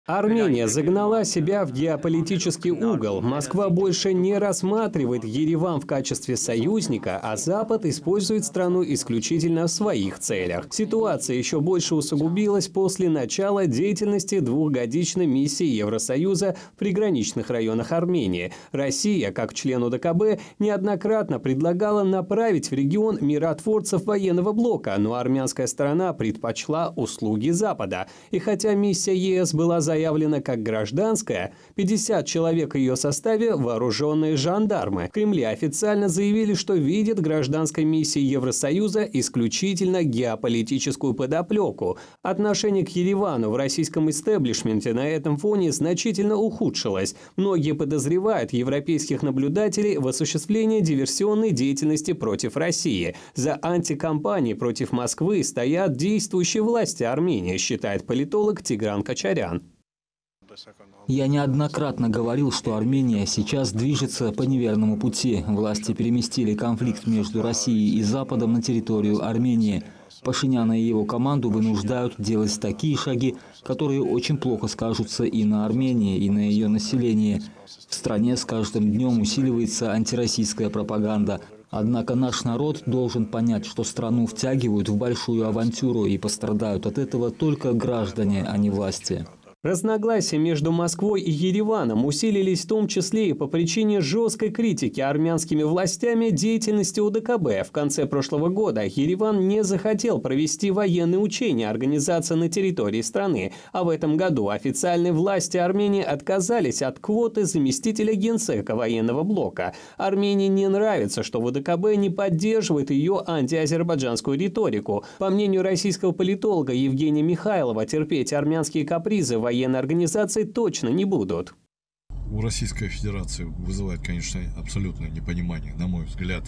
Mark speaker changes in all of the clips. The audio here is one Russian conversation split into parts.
Speaker 1: Армения загнала себя в геополитический угол. Москва больше не рассматривает Ереван в качестве союзника, а Запад использует страну исключительно в своих целях. Ситуация еще больше усугубилась после начала деятельности двухгодичной миссии Евросоюза в приграничных районах Армении. Россия, как член УДКБ, неоднократно предлагала направить в регион миротворцев военного блока, но армянская сторона предпочла услуги Запада. И хотя миссия ЕС была заявлена как гражданская, 50 человек в ее составе – вооруженные жандармы. В Кремле официально заявили, что видят в гражданской миссии Евросоюза исключительно геополитическую подоплеку. Отношение к Еревану в российском истеблишменте на этом фоне значительно ухудшилось. Многие подозревают европейских наблюдателей в осуществлении диверсионной деятельности против России. За антикампанией против Москвы стоят действующие власти Армении, считает политолог Тигран Качарян.
Speaker 2: Я неоднократно говорил, что Армения сейчас движется по неверному пути. Власти переместили конфликт между Россией и Западом на территорию Армении. Пашиняна и его команду вынуждают делать такие шаги, которые очень плохо скажутся и на Армении, и на ее населении. В стране с каждым днем усиливается антироссийская пропаганда. Однако наш народ должен понять, что страну втягивают в большую авантюру, и пострадают от этого только граждане, а не власти.
Speaker 1: Разногласия между Москвой и Ереваном усилились в том числе и по причине жесткой критики армянскими властями деятельности УДКБ. В конце прошлого года Ереван не захотел провести военные учения организации на территории страны, а в этом году официальные власти Армении отказались от квоты заместителя генсека военного блока. Армении не нравится, что УДКБ не поддерживает ее антиазербайджанскую риторику. По мнению российского политолога Евгения Михайлова, терпеть армянские капризы военной организации точно не будут.
Speaker 3: У Российской Федерации вызывает, конечно, абсолютное непонимание, на мой взгляд,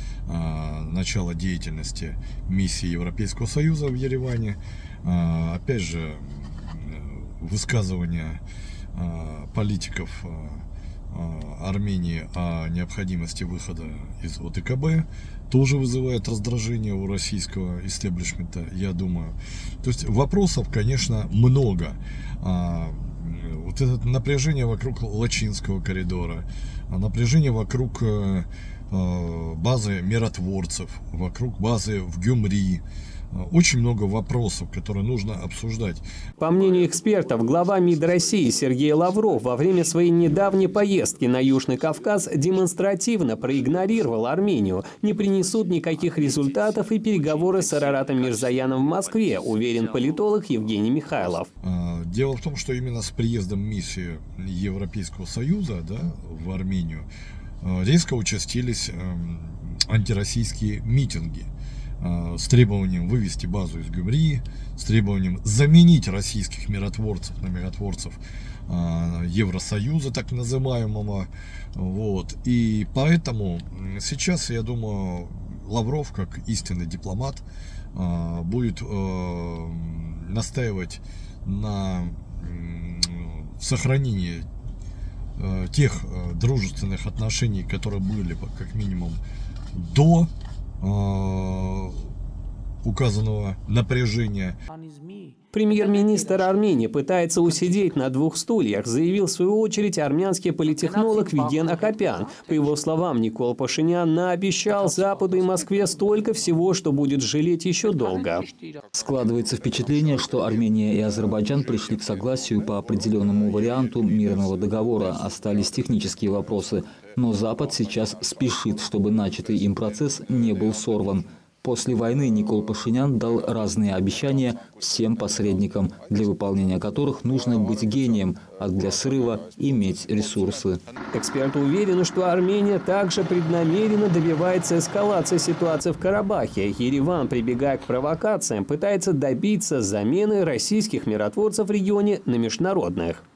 Speaker 3: начало деятельности миссии Европейского Союза в Ереване. Опять же, высказывания политиков Армении о необходимости выхода из ОДКБ тоже вызывает раздражение у российского истеблишмента, я думаю. То есть вопросов, конечно, много. Вот это напряжение вокруг Лачинского коридора, напряжение вокруг базы миротворцев, вокруг базы в Гюмри. Очень много вопросов, которые нужно обсуждать.
Speaker 1: По мнению экспертов, глава МИД России Сергей Лавров во время своей недавней поездки на Южный Кавказ демонстративно проигнорировал Армению. Не принесут никаких результатов и переговоры с Араратом Мирзояном в Москве, уверен политолог Евгений Михайлов.
Speaker 3: Дело в том, что именно с приездом миссии Европейского Союза, в Армению резко участились антироссийские митинги с требованием вывести базу из Гюмри, с требованием заменить российских миротворцев на миротворцев Евросоюза, так называемого. И поэтому сейчас, я думаю, Лавров, как истинный дипломат, будет настаивать на сохранении тех дружественных отношений, которые были, как минимум, до указанного напряжения.
Speaker 1: Премьер-министр Армении пытается усидеть на двух стульях, заявил в свою очередь армянский политтехнолог Виген Акопян. По его словам, Никол Пашинян наобещал Западу и Москве столько всего, что будет жалеть еще долго.
Speaker 2: Складывается впечатление, что Армения и Азербайджан пришли к согласию по определенному варианту мирного договора. Остались технические вопросы. Но Запад сейчас спешит, чтобы начатый им процесс не был сорван. После войны Никол Пашинян дал разные обещания всем посредникам, для выполнения которых нужно быть гением, а для срыва иметь ресурсы.
Speaker 1: Эксперты уверены, что Армения также преднамеренно добивается эскалации ситуации в Карабахе. Ереван, прибегая к провокациям, пытается добиться замены российских миротворцев в регионе на международных.